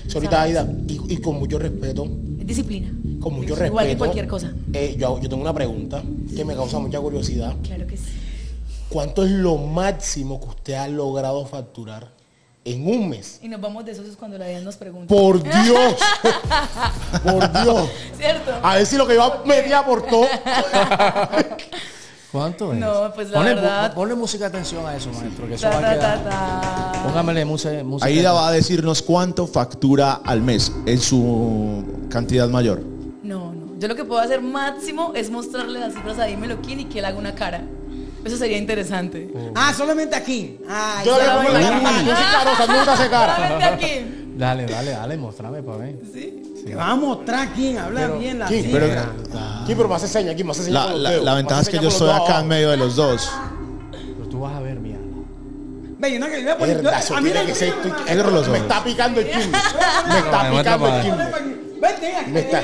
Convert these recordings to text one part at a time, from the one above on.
Señorita Aida, y con mucho respeto. Disciplina. Con mucho respeto. Igual que cualquier cosa. Yo tengo una pregunta que me causa mucha curiosidad. Claro que sí. ¿Cuánto es lo máximo que usted ha logrado facturar en un mes? Y nos vamos de socios cuando la vida nos pregunta. ¡Por Dios! ¡Por Dios! ¿Cierto? A ver si lo que yo metí aportó. ¿Cuánto es? No, pues la verdad. Ponle música atención a eso, maestro, que eso va a quedar. Póngamele música. Aida va a decirnos cuánto factura al mes en su cantidad mayor. No. Yo lo que puedo hacer máximo es mostrarle las cifras a Dímelo King y que él haga una cara. Eso sería interesante. Solamente aquí. Yo soy carosa, nunca hace cara. Solamente aquí. Dale, mostrame para ver. ¿Sí? Te va a mostrar quién habla bien la King, cifra. pero me hace señas, aquí me hace señas con los dedos. La ventaja es que yo estoy acá en medio de los dos. Pero tú vas a ver, mira. Ve, no, que yo voy a poner. Verdad, eso A mí tiene no que ser. Cierra los Me ojos. está picando el King. Me está picando el King. Vete, aquí Me está-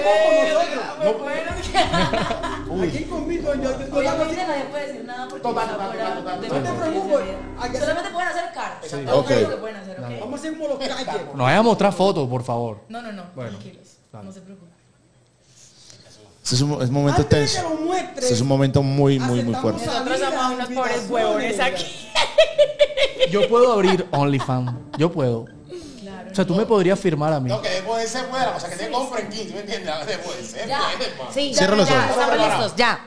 Aquí conmigo, yo Obviamente nadie puede decir nada porque Total. de No te preocupes. solamente pueden hacer cartas. Ok. Es lo que pueden hacer, ¿ok? Vamos a hacer como los calles. No vaya a mostrar fotos, por favor. No, tranquilos. No se preocupen. Este es un momento Antes de tenso. que lo muestres, Este es un momento muy aceptamos fuerte. Nosotros somos unos pobres huevones aquí. Yo puedo abrir OnlyFans. Yo puedo. Claro. O sea, tú me podrías firmar a mí. No, que después de ser pueda, o sea, que te compren King, ¿me entiendes? Después de ser Ya. puede, Sí, Cierra los ojos. estamos listos, ya.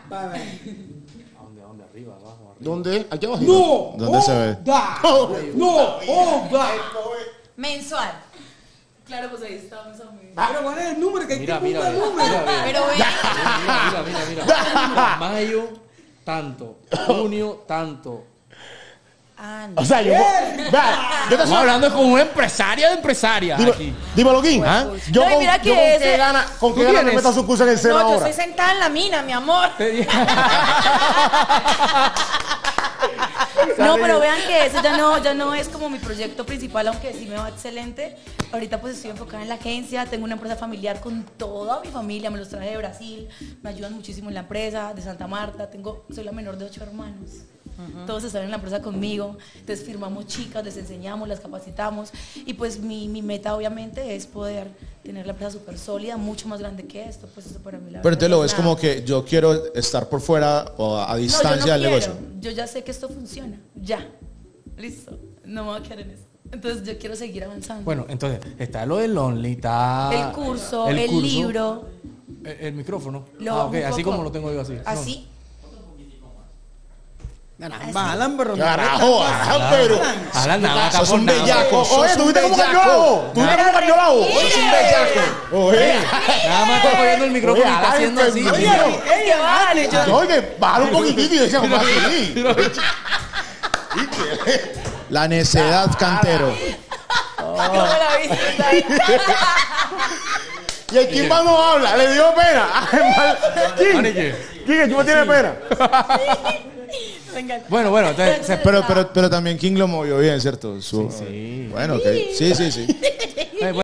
¿Dónde? Aquí abajo. no. ¿Dónde se ve? No. Mensual. Claro, pues ahí estamos. Pero ¿cuál es el número? Que hay que Mira, apuntar el número. Pero ven. Mira. Mayo, tanto. Junio, tanto. O sea, yo te Estamos hablando con una empresaria de empresarias aquí. Dímelo, King. ¿Ah? Yo No, y con, mira que yo con ese- qué gana, con ¿Tú qué gana me tienes? meto a su curso en el SENA No, yo ahora. estoy sentada en la mina, mi amor. No, pero vean que eso ya no es como mi proyecto principal, aunque sí me va excelente. Ahorita pues estoy enfocada en la agencia, tengo una empresa familiar con toda mi familia, me los traje de Brasil, me ayudan muchísimo en la empresa, de Santa Marta, soy la menor de 8 hermanos. Todos están en la empresa conmigo, entonces firmamos chicas, les enseñamos, las capacitamos y pues mi meta obviamente es poder tener la empresa súper sólida, mucho más grande que esto, pues eso para mí la Pero verdad entonces lo no ves es nada. como que yo quiero estar por fuera o a No, distancia yo del no negocio. quiero. Yo ya sé que esto funciona. Ya. Listo. No me voy a quedar en eso. Entonces yo quiero seguir avanzando. Bueno, entonces, está lo del Only, está... el curso, el curso, libro. El micrófono. Lo Ok, un así poco- como lo tengo yo así. Así. Balan, pero no. Carajo, pero. Alan, nada, Sos un nada. bellaco. Oye, Sos ¿tú un viste cómo cambió la bellaco. voz? ¿Tú viste cómo cambió la voz? Sos un bellaco. Oye, Nada más está cogiendo el micrófono y está Alan, haciendo así. oye, Ella vale, yo. Oye, bájalo un poquitito y decía como así. La necedad, Cantero. ¿Cómo la viste? Ahí. Y el Kimba no habla, le dio pena. Manique. ¿Quién tú me tienes pena? Me encanta. Bueno, entonces... Pero también King lo movió bien, ¿cierto? Sí. Sí. Bueno, ok. Sí.